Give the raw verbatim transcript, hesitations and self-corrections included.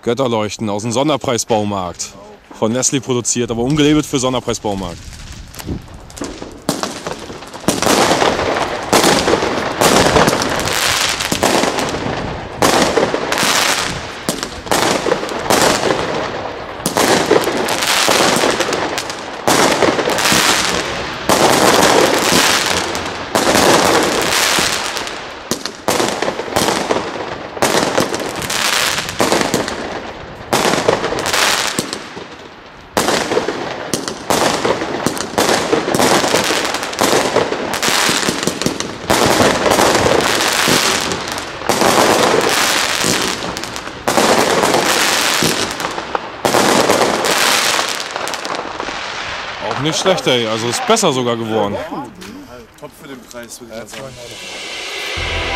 Götterleuchten aus dem Sonderpreisbaumarkt. Von Nestlé produziert, aber ungelabelt für Sonderpreisbaumarkt. Auch nicht schlecht, ey. Also ist besser sogar geworden. Top für den Preis, würde ich sagen.